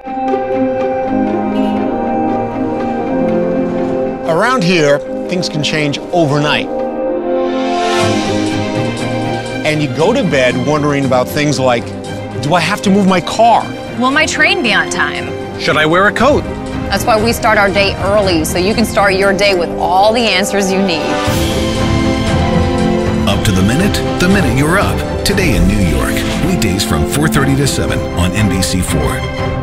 Around here, things can change overnight. And you go to bed wondering about things like, do I have to move my car? Will my train be on time? Should I wear a coat? That's why we start our day early, so you can start your day with all the answers you need. Up to the minute you're up. Today in New York. Weekdays from 4:30 to 7 on NBC4.